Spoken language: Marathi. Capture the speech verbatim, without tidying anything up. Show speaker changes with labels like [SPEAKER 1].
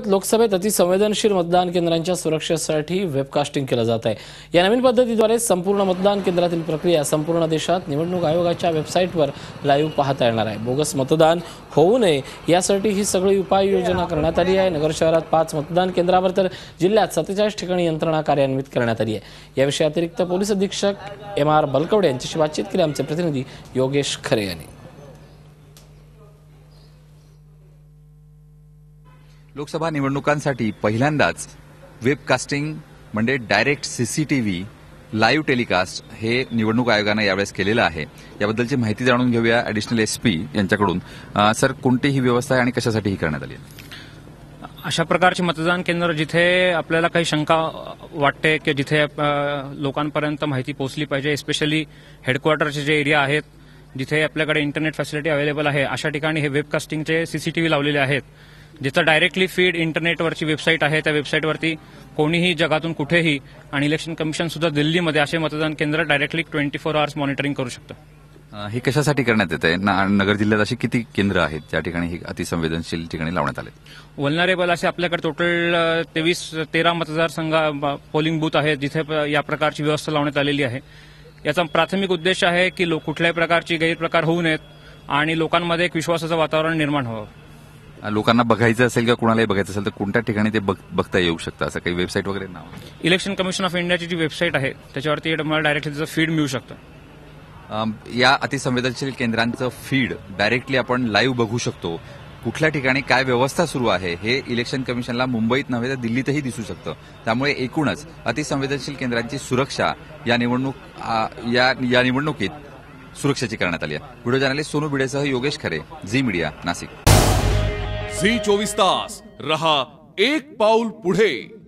[SPEAKER 1] लोकसभेत अतिसंवेदनशील मतदान केंद्रांच्या सुरक्षेसाठी वेबकास्टिंग केलं जात आहे। या नवीन पद्धतीद्वारे संपूर्ण मतदान केंद्रातील प्रक्रिया संपूर्ण देशात निवडणूक आयोगाच्या वेबसाईटवर लाईव्ह पाहता येणार आहे। बोगस मतदान होऊ नये यासाठी ही सगळी उपाययोजना करण्यात आली आहे। नगर शहरात पाच मतदान केंद्रावर तर जिल्ह्यात सत्तेचाळीस ठिकाणी यंत्रणा कार्यान्वित करण्यात आली आहे। याविषयी अतिरिक्त पोलीस अधीक्षक एम आर बलकवडे यांच्याशी बातचीत केली आमचे प्रतिनिधी योगेश खरे यांनी।
[SPEAKER 2] लोकसभा निवडणुकांसाठी पहिल्यांदाच वेबकास्टिंग म्हणजे डायरेक्ट सीसीटीव्ही लाईव्ह टेलिकास्ट हे निवडणूक आयोगाने यावेळेस केलेलं आहे। याबद्दलची माहिती जाणून घेऊया ॲडिशनल एसपी यांच्याकडून। सर, कोणती ही व्यवस्था आहे आणि कशासाठी ही करण्यात आली आहे?
[SPEAKER 3] अशा प्रकारचे मतदान केंद्र जिथे आपल्याला काही शंका वाटते की जिथे लोकांपर्यंत माहिती पोहोचली पाहिजे, स्पेशली हेडक्वार्टरचे जे एरिया आहेत जिथे आपल्याकडे इंटरनेट फॅसिलिटी अवेलेबल आहे, अशा ठिकाणी हे वेबकास्टिंगचे सीसीटीव्ही लावलेले आहेत, जिथं डायरेक्टली फीड इंटरनेटवरची वेबसाईट आहे। त्या वेबसाईटवरती कोणीही जगातून कुठेही आणि इलेक्शन कमिशन सुद्धा दिल्लीमध्ये असे मतदान केंद्र directly twenty four hours monitoring करू शकतं।
[SPEAKER 2] हे कशासाठी करण्यात येत आहे? नगर जिल्ह्यात अशी किती केंद्र आहेत ज्या ठिकाणी ही अतिसंवेदनशील ठिकाणी लावण्यात आले?
[SPEAKER 3] वल्नरेबल असे आपल्याकडे टोटल तेवीस तेरा मतदारसंघ पोलिंग बूथ आहेत जिथे या प्रकारची व्यवस्था लावण्यात आलेली आहे। याचा प्राथमिक उद्देश आहे की लोक कुठल्याही प्रकारची गैरप्रकार होऊ नयेत आणि लोकांमध्ये एक विश्वासाचं वातावरण निर्माण व्हावं।
[SPEAKER 2] लोकांना बघायचं असेल किंवा कुणालाही बघायचं असेल तर कोणत्या ठिकाणी ते बघता येऊ शकतं? असं काही वेबसाईट वगैरे नाव?
[SPEAKER 3] इलेक्शन कमिशन ऑफ इंडियाची जी वेबसाईट आहे त्याच्यावरती तुम्हाला डायरेक्टली त्याचं फीड मिळू शकतं।
[SPEAKER 2] या अतिसंवेदनशील केंद्रांचं फीड डायरेक्टली आपण लाईव्ह बघू शकतो। कुठल्या ठिकाणी काय व्यवस्था सुरू आहे हे इलेक्शन कमिशनला मुंबईत नव्हे तर दिल्लीतही दिसू शकतं। त्यामुळे एकूणच अतिसंवेदनशील केंद्रांची सुरक्षा या निवडणूक या या निवडणुकीत सुरक्षेची करण्यात आली आहे। व्हिडिओ जर्नलिस्ट सोनू भिडेसह योगेश खरे, झी मीडिया, नाशिक।
[SPEAKER 4] झी चोवीस तास रहा एक पाऊल पुढे।